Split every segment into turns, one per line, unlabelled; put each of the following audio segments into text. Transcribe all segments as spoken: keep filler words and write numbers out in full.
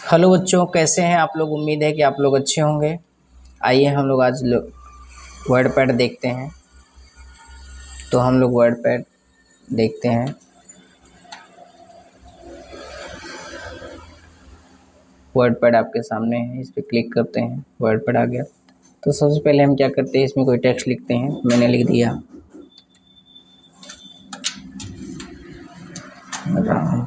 Hello बच्चों, कैसे हैं आप लोग। उम्मीद है कि आप लोग अच्छे होंगे। आइए हम लोग आज वर्ड पैड देखते हैं। तो हम लोग वर्ड पैड देखते हैं। वर्ड पैड आपके सामने है, इस पर क्लिक करते हैं, वर्ड पैड आ गया। तो सबसे पहले हम क्या करते हैं, इसमें कोई टेक्स्ट लिखते हैं। मैंने लिख दिया राम।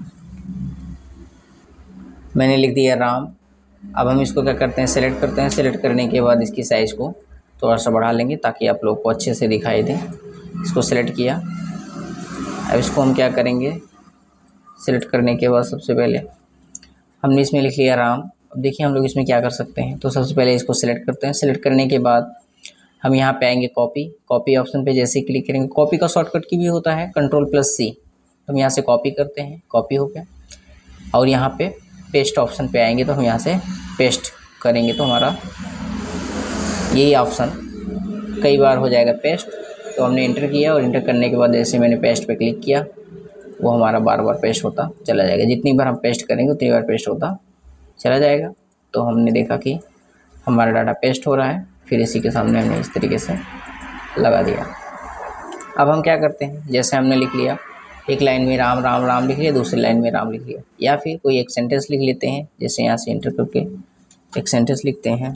मैंने लिख दिया राम। अब हम इसको क्या करते हैं, सेलेक्ट करते हैं। सेलेक्ट करने के बाद इसकी साइज़ को थोड़ा सा बढ़ा लेंगे ताकि आप लोग को अच्छे से दिखाई दे। इसको सेलेक्ट किया। अब इसको हम क्या करेंगे, सेलेक्ट करने के बाद सबसे पहले हमने इसमें लिख लिया राम। अब देखिए हम लोग इसमें क्या कर सकते हैं। तो सबसे पहले इसको सेलेक्ट करते हैं। सेलेक्ट करने के बाद हम यहाँ पे आएंगे कॉपी। कॉपी ऑप्शन पे जैसे ही क्लिक करेंगे, कॉपी का शॉर्टकट की भी होता है कंट्रोल प्लस सी। तो हम यहाँ से कॉपी करते हैं, कॉपी हो गया। और यहाँ पे पेस्ट ऑप्शन पे आएंगे तो हम यहाँ से पेस्ट करेंगे तो हमारा यही ऑप्शन कई बार हो जाएगा पेस्ट। तो हमने इंटर किया और इंटर करने के बाद जैसे मैंने पेस्ट पे क्लिक किया, वो हमारा बार बार पेस्ट होता चला जाएगा। जितनी बार हम पेस्ट करेंगे उतनी बार पेस्ट होता चला जाएगा। तो हमने देखा कि हमारा डाटा पेस्ट हो रहा है। फिर इसी के सामने हमने इस तरीके से लगा दिया। अब हम क्या करते हैं, जैसे हमने लिख लिया, एक लाइन में राम राम राम लिख लिया, दूसरी लाइन में राम लिख लिया, या फिर कोई एक सेंटेंस लिख लेते हैं। जैसे यहाँ से इंटर करके एक सेंटेंस लिखते हैं,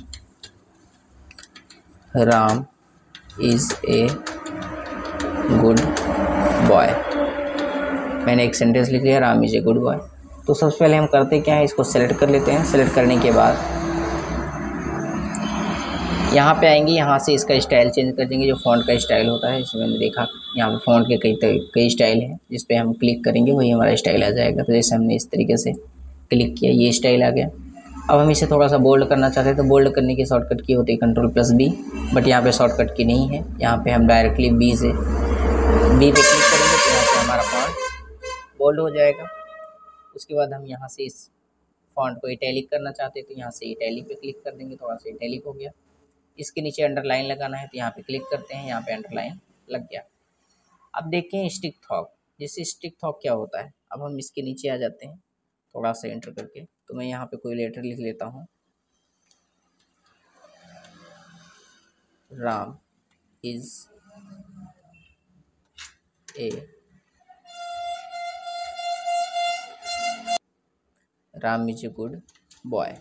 Ram is a good boy. मैंने एक सेंटेंस लिख लिया, Ram is a good boy. तो सबसे पहले हम करते क्या है, इसको सेलेक्ट कर लेते हैं। सेलेक्ट करने के बाद यहाँ पे आएंगे, यहाँ से इसका स्टाइल चेंज कर देंगे। जो फ़ॉन्ट का स्टाइल होता है, इसमें मैंने देखा यहाँ पे फ़ॉन्ट के कई कई स्टाइल हैं। जिस पे हम क्लिक करेंगे वही हमारा स्टाइल आ जाएगा। तो जैसे हमने इस तरीके से क्लिक किया, ये स्टाइल आ गया। अब हम इसे थोड़ा सा बोल्ड करना चाहते हैं, तो बोल्ड करने की शॉर्टकट की होती है कंट्रोल प्लस बी। बट यहाँ पे शॉर्टकट की नहीं है। यहाँ पे हम डायरेक्टली बी से बी पे क्लिक करेंगे तो यहाँ से हमारा फॉन्ट बोल्ड हो जाएगा। उसके बाद हम यहाँ से इस फॉन्ट को इटैलिक करना चाहते हैं, तो यहाँ से इटैलिक पे क्लिक कर देंगे, थोड़ा सा इटैलिक हो गया। इसके नीचे अंडरलाइन लगाना है तो यहाँ पे क्लिक करते हैं, यहाँ पे अंडरलाइन लग गया। अब देखें स्टिक थॉक। जैसे स्टिक थॉक क्या होता है, अब हम इसके नीचे आ जाते हैं थोड़ा सा एंटर करके। तो मैं यहाँ पे कोई लेटर लिख लेता हूँ, Ram is a Ram is a good boy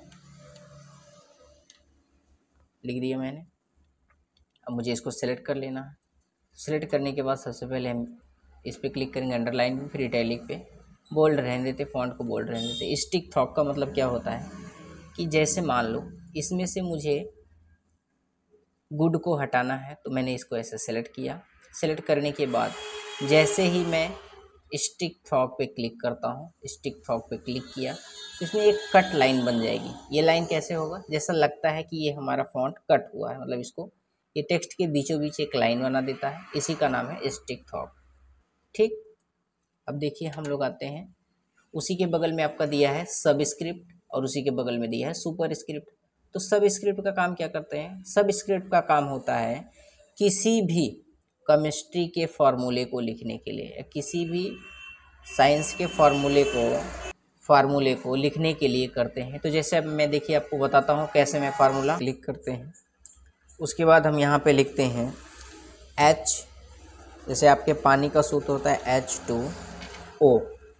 लिख दिया मैंने। अब मुझे इसको सेलेक्ट कर लेना है। सेलेक्ट करने के बाद सबसे पहले हम इस पर क्लिक करेंगे, अंडरलाइन पे, फिर इटैलिक पे। बोल्ड रहने देते, फॉन्ट को बोल्ड रहने देते। स्टिक थॉक का मतलब क्या होता है कि जैसे मान लो इसमें से मुझे गुड को हटाना है, तो मैंने इसको ऐसे सेलेक्ट किया। सेलेक्ट करने के बाद जैसे ही मैं स्टिक थॉक पे क्लिक करता हूँ, स्टिक थॉक पे क्लिक किया, तो इसमें एक कट लाइन बन जाएगी। ये लाइन कैसे होगा, जैसा लगता है कि ये हमारा फॉन्ट कट हुआ है, मतलब इसको ये टेक्स्ट के बीचों बीच एक लाइन बना देता है। इसी का नाम है स्टिक थॉक। ठीक। अब देखिए हम लोग आते हैं, उसी के बगल में आपका दिया है सब स्क्रिप्ट और उसी के बगल में दिया है सुपर स्क्रिप्ट। तो सब स्क्रिप्ट का काम क्या करते हैं, सब स्क्रिप्ट का काम होता है किसी भी केमिस्ट्री के फॉर्मूले को लिखने के लिए, या किसी भी साइंस के फॉर्मूले को फार्मूले को लिखने के लिए करते हैं। तो जैसे अब मैं देखिए आपको बताता हूँ कैसे मैं फार्मूला क्लिक करते हैं। उसके बाद हम यहाँ पे लिखते हैं एच, जैसे आपके पानी का सूत्र होता है H two O,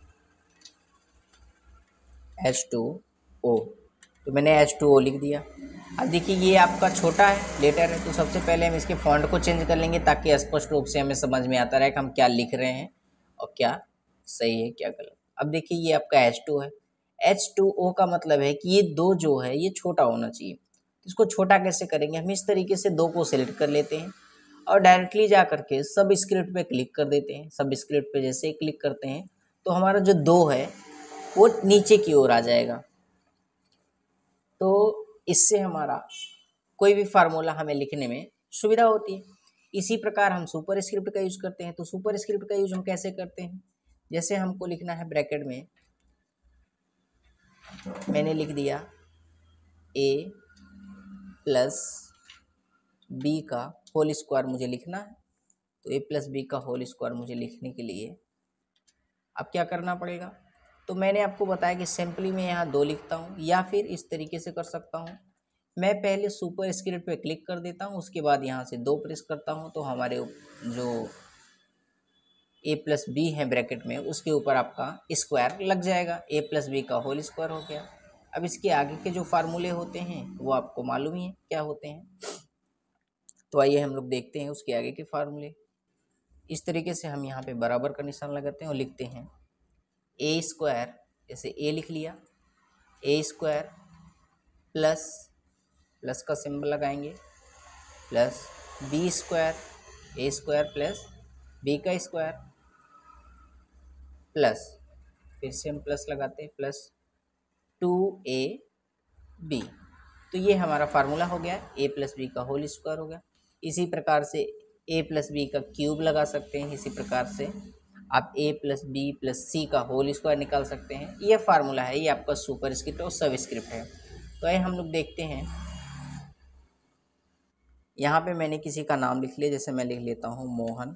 H two O. तो मैंने एच टू ओ लिख दिया। अब देखिए ये आपका छोटा है लेटर है, तो सबसे पहले हम इसके फॉन्ट को चेंज कर लेंगे ताकि स्पष्ट रूप से हमें समझ में आता रहे कि हम क्या लिख रहे हैं और क्या सही है क्या गलत। अब देखिए ये आपका एच टू है। एच टू ओ का मतलब है कि ये दो जो है ये छोटा होना चाहिए। इसको छोटा कैसे करेंगे, हम इस तरीके से दो को सिलेक्ट कर लेते हैं और डायरेक्टली जा करके सब स्क्रिप्ट पे क्लिक कर देते हैं। सब स्क्रिप्ट पे जैसे ही क्लिक करते हैं तो हमारा जो दो है वो नीचे की ओर आ जाएगा। तो इससे हमारा कोई भी फार्मूला हमें लिखने में सुविधा होती है। इसी प्रकार हम सुपर स्क्रिप्ट का यूज करते हैं। तो सुपर स्क्रिप्ट का यूज हम कैसे करते हैं, जैसे हमको लिखना है ब्रैकेट में, मैंने लिख दिया ए प्लस बी का होल स्क्वायर मुझे लिखना है। तो ए प्लस बी का होल स्क्वायर मुझे लिखने के लिए अब क्या करना पड़ेगा, तो मैंने आपको बताया कि सिंपली मैं यहाँ दो लिखता हूँ, या फिर इस तरीके से कर सकता हूँ, मैं पहले सुपर स्क्रिप्ट पे क्लिक कर देता हूँ, उसके बाद यहाँ से दो प्रेस करता हूँ, तो हमारे जो ए प्लस बी है ब्रैकेट में उसके ऊपर आपका स्क्वायर लग जाएगा, ए प्लस बी का होल स्क्वायर हो गया। अब इसके आगे के जो फार्मूले होते हैं वो आपको मालूम ही है क्या होते हैं, तो आइए हम लोग देखते हैं उसके आगे के फार्मूले। इस तरीके से हम यहाँ पे बराबर का निशान लगाते हैं और लिखते हैं ए स्क्वायर, जैसे ए लिख लिया, ए स्क्वायर प्लस प्लस का सिंबल लगाएंगे, plus B square, A square plus B का स्क्वायर, प्लस फिर से हम प्लस लगाते हैं, प्लस टू ए बी। तो ये हमारा फार्मूला हो गया, ए प्लस बी का होल स्क्वायर हो गया। इसी प्रकार से ए प्लस बी का क्यूब लगा सकते हैं, इसी प्रकार से आप A plus B plus C का होल स्क्वायर निकाल सकते हैं। ये फार्मूला है, ये आपका सुपर स्क्रिप्ट और सब स्क्रिप्ट है। तो आइए हम लोग देखते हैं, यहाँ पे मैंने किसी का नाम लिख लिया, जैसे मैं लिख लेता हूँ मोहन,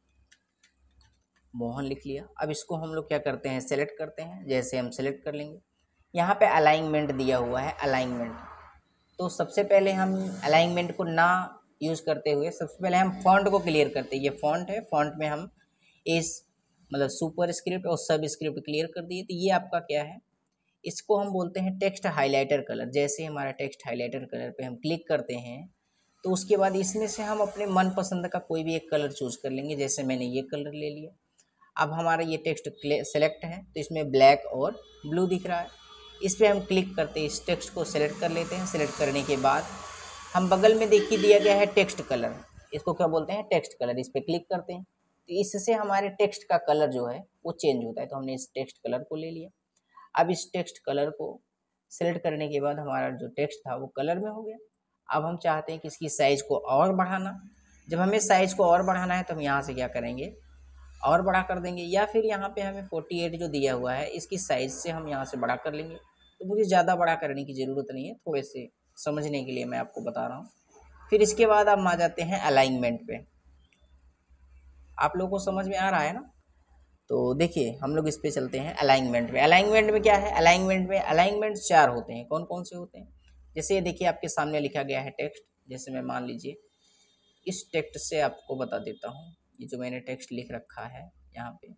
मोहन लिख लिया। अब इसको हम लोग क्या करते हैं, सेलेक्ट करते हैं, जैसे हम सेलेक्ट कर लेंगे। यहाँ पे अलाइनमेंट दिया हुआ है, अलाइनमेंट, तो सबसे पहले हम अलाइनमेंट को ना यूज़ करते हुए सबसे पहले हम फॉन्ट को क्लियर करते हैं। ये फॉन्ट है, फॉन्ट में हम इस मतलब सुपर स्क्रिप्ट और सब स्क्रिप्ट क्लियर कर दिए। तो ये आपका क्या है, इसको हम बोलते हैं टेक्स्ट हाइलाइटर कलर। जैसे हमारा टेक्स्ट हाइलाइटर कलर पे हम क्लिक करते हैं तो उसके बाद इसमें से हम अपने मनपसंद का कोई भी एक कलर चूज़ कर लेंगे। जैसे मैंने ये कलर ले लिया। अब हमारा ये टेक्स्ट सेलेक्ट है तो इसमें ब्लैक और ब्लू दिख रहा है, इस पर हम क्लिक करते हैं, इस टेक्स्ट को सेलेक्ट कर लेते हैं। सेलेक्ट करने के बाद हम बगल में देखिए दिया गया है टेक्स्ट कलर, इसको क्या बोलते हैं, टेक्स्ट कलर। इस पर क्लिक करते हैं तो इससे हमारे टेक्स्ट का कलर जो है वो चेंज होता है। तो हमने इस टेक्स्ट कलर को ले लिया। अब इस टेक्स्ट कलर को सेलेक्ट करने के बाद हमारा जो टेक्स्ट था वो कलर में हो गया। अब हम चाहते हैं कि इसकी साइज़ को और बढ़ाना। जब हमें साइज़ को और बढ़ाना है तो हम यहाँ से क्या करेंगे, और बड़ा कर देंगे, या फिर यहाँ पे हमें अड़तालीस जो दिया हुआ है इसकी साइज़ से हम यहाँ से बड़ा कर लेंगे। तो मुझे ज़्यादा बड़ा करने की ज़रूरत नहीं है, थोड़े से समझने के लिए मैं आपको बता रहा हूँ। फिर इसके बाद हम आ जाते हैं अलाइनमेंट पे। आप लोगों को समझ में आ रहा है ना? तो देखिए हम लोग इस पे चलते हैं अलाइनमेंट में। अलाइनमेंट में क्या है, अलाइनमेंट में अलाइनमेंट चार होते हैं। कौन कौन से होते हैं, जैसे ये देखिए आपके सामने लिखा गया है टेक्स्ट। जैसे मैं मान लीजिए इस टेक्स्ट से आपको बता देता हूँ, ये जो मैंने टेक्स्ट लिख रखा है यहाँ पे,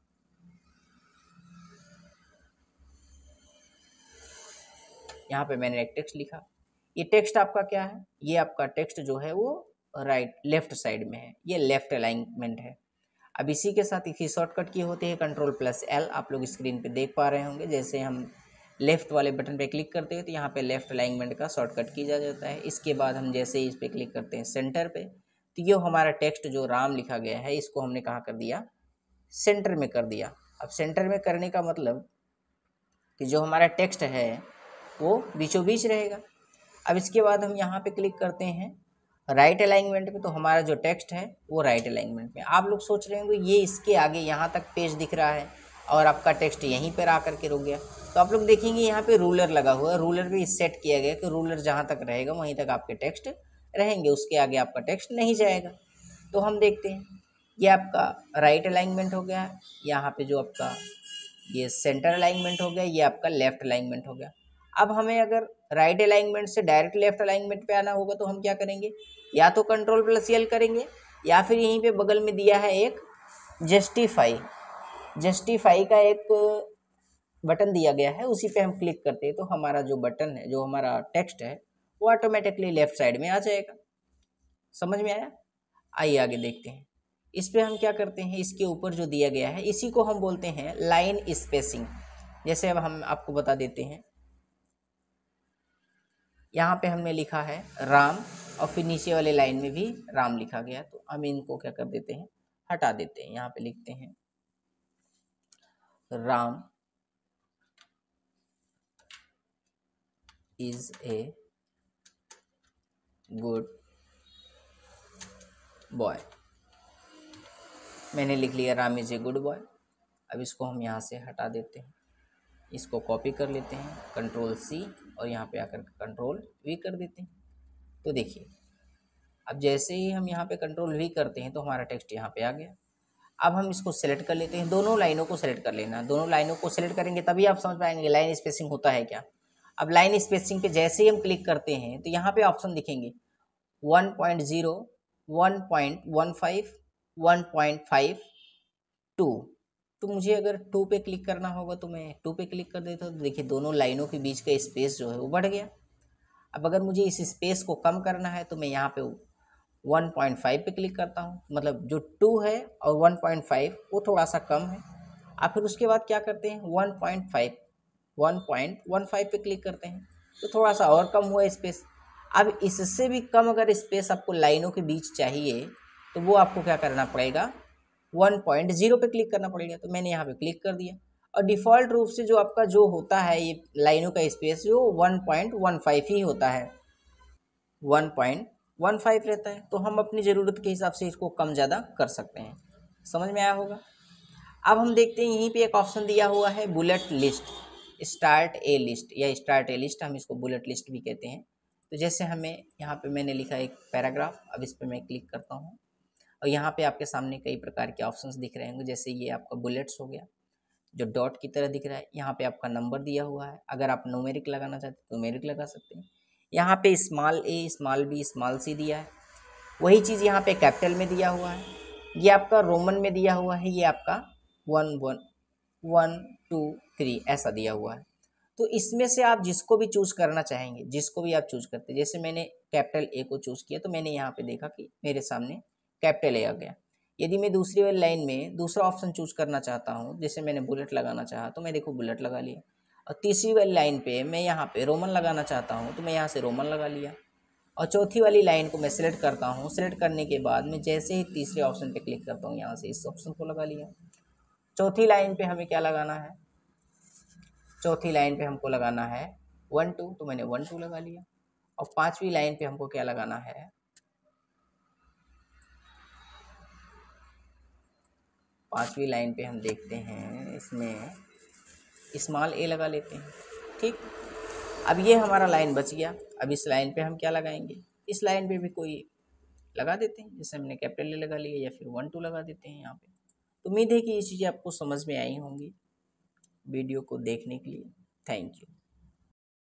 यहाँ पे मैंने एक टेक्स्ट लिखा। ये टेक्स्ट आपका क्या है, ये आपका टेक्स्ट जो है वो राइट लेफ्ट साइड में है, ये लेफ्ट अलाइनमेंट है। अब इसी के साथ इसकी शॉर्टकट की होती है कंट्रोल प्लस एल, आप लोग स्क्रीन पे देख पा रहे होंगे। जैसे हम लेफ्ट वाले बटन पे क्लिक करते हैं तो यहाँ पे लेफ्ट अलाइनमेंट का शॉर्टकट किया जाता है। इसके बाद हम जैसे ही इस पर क्लिक करते हैं सेंटर पे, तो ये हमारा टेक्स्ट जो राम लिखा गया है इसको हमने कहाँ कर दिया, सेंटर में कर दिया। अब सेंटर में करने का मतलब कि जो हमारा टेक्स्ट है वो बीचों बीच रहेगा। अब इसके बाद हम यहाँ पे क्लिक करते हैं राइट अलाइनमेंट पे, तो हमारा जो टेक्स्ट है वो राइट अलाइनमेंट में। आप लोग सोच रहे होंगे ये इसके आगे यहाँ तक पेज दिख रहा है और आपका टेक्स्ट यहीं पर आकर के रुक गया। तो आप लोग देखेंगे यहाँ पे रूलर लगा हुआ है, रूलर भी सेट किया गया कि रूलर जहाँ तक रहेगा वहीं तक आपके टेक्स्ट रहेंगे, उसके आगे आपका टेक्स्ट नहीं जाएगा। तो हम देखते हैं ये आपका राइट अलाइनमेंट हो गया, यहाँ पे जो आपका ये सेंटर अलाइनमेंट हो गया, ये आपका लेफ्ट अलाइनमेंट हो गया। अब हमें अगर राइट अलाइनमेंट से डायरेक्ट लेफ्ट अलाइनमेंट पे आना होगा तो हम क्या करेंगे, या तो कंट्रोल प्लस एल करेंगे, या फिर यहीं पे बगल में दिया है एक जस्टिफाई, जस्टिफाई का एक बटन दिया गया है, उसी पे हम क्लिक करते हैं तो हमारा जो बटन है, जो हमारा टेक्स्ट है वो ऑटोमेटिकली लेफ्ट साइड में आ जाएगा। समझ में आया? आइए आगे देखते हैं। इस पे हम क्या करते हैं, इसके ऊपर जो दिया गया है इसी को हम बोलते हैं लाइन स्पेसिंग। जैसे अब हम आपको बता देते हैं, यहाँ पे हमने लिखा है राम और फिर नीचे वाले लाइन में भी राम लिखा गया, तो हम इनको क्या कर देते हैं, हटा देते हैं। यहाँ पे लिखते हैं Ram is a good boy. मैंने लिख लिया Ram is a good boy. अब इसको हम यहाँ से हटा देते हैं, इसको कॉपी कर लेते हैं कंट्रोल सी और यहाँ पे आकर कंट्रोल वी कर देते हैं। तो देखिए अब जैसे ही हम यहाँ पे कंट्रोल वी करते हैं तो हमारा टेक्स्ट यहाँ पे आ गया। अब हम इसको सेलेक्ट कर लेते हैं, दोनों लाइनों को सेलेक्ट कर लेना, दोनों लाइनों को सेलेक्ट करेंगे तभी आप समझ पाएंगे लाइन स्पेसिंग होता है क्या। अब लाइन स्पेसिंग पे जैसे ही हम क्लिक करते हैं तो यहाँ पे ऑप्शन दिखेंगे one point zero, one point one five, one point five, two. तो मुझे अगर टू पे क्लिक करना होगा तो मैं टू पे क्लिक कर देता हूँ, तो देखिए दोनों लाइनों के बीच का स्पेस जो है वो बढ़ गया। अब अगर मुझे इस स्पेस को कम करना है तो मैं यहाँ पे वन पॉइंट फाइव पे क्लिक करता हूँ, मतलब जो टू है और वन पॉइंट फाइव वो थोड़ा सा कम है। अब फिर उसके बाद क्या करते हैं one point five, one point one five पे क्लिक करते हैं तो थोड़ा सा और कम हुआ स्पेस। अब इससे भी कम अगर स्पेस आपको लाइनों के बीच चाहिए तो वो आपको क्या करना पड़ेगा, वन पॉइंट ज़ीरो पे क्लिक करना पड़ेगा। तो मैंने यहाँ पे क्लिक कर दिया और डिफ़ॉल्ट रूप से जो आपका जो होता है ये लाइनों का स्पेस जो वन पॉइंट वन फाइव ही होता है, वन पॉइंट वन फाइव रहता है। तो हम अपनी ज़रूरत के हिसाब से इसको कम ज़्यादा कर सकते हैं। समझ में आया होगा। अब हम देखते हैं यहीं पे एक ऑप्शन दिया हुआ है bullet list, start a list या स्टार्ट ए लिस्ट, हम इसको बुलेट लिस्ट भी कहते हैं। तो जैसे हमें यहाँ पे मैंने लिखा एक पैराग्राफ, अब इस पर मैं क्लिक करता हूँ और यहाँ पे आपके सामने कई प्रकार के ऑप्शंस दिख रहे होंगे। जैसे ये आपका बुलेट्स हो गया जो डॉट की तरह दिख रहा है, यहाँ पे आपका नंबर दिया हुआ है, अगर आप न्यूमेरिक लगाना चाहते हैं तो न्यूमेरिक लगा सकते हैं। यहाँ पे small A, small B, small C दिया है, वही चीज़ यहाँ पे कैपिटल में दिया हुआ है। ये आपका रोमन में दिया हुआ है, ये आपका one one one two three ऐसा दिया हुआ है। तो इसमें से आप जिसको भी चूज़ करना चाहेंगे, जिसको भी आप चूज़ करते हैं, जैसे मैंने कैपिटल ए को चूज़ किया तो मैंने यहाँ पे देखा कि मेरे सामने कैपिटल ए आ गया। यदि मैं दूसरी वाली लाइन में दूसरा ऑप्शन चूज़ करना चाहता हूँ, जैसे मैंने बुलेट लगाना चाहा तो मैं देखो बुलेट लगा लिया, और तीसरी वाली लाइन पे मैं यहाँ पे रोमन लगाना चाहता हूँ तो मैं यहाँ से रोमन लगा लिया, और चौथी वाली लाइन को मैं सिलेक्ट करता हूँ। सिलेक्ट करने के बाद मैं जैसे ही तीसरे ऑप्शन पे क्लिक करता हूँ यहाँ से इस ऑप्शन को लगा लिया। चौथी लाइन पे हमें क्या लगाना है, चौथी लाइन पे हमको लगाना है वन टू, तो मैंने वन टू लगा लिया। और पांचवी लाइन पे हमको क्या लगाना है, पांचवी लाइन पे हम देखते हैं इसमें स्मॉल ए लगा लेते हैं। ठीक, अब ये हमारा लाइन बच गया। अब इस लाइन पे हम क्या लगाएंगे, इस लाइन पे भी कोई लगा देते हैं, जैसे हमने कैपिटल ए लगा लिया या फिर वन टू लगा देते हैं यहाँ पे। तो उम्मीद है कि ये चीज़ें आपको समझ में आई होंगी। वीडियो को देखने के लिए थैंक यू।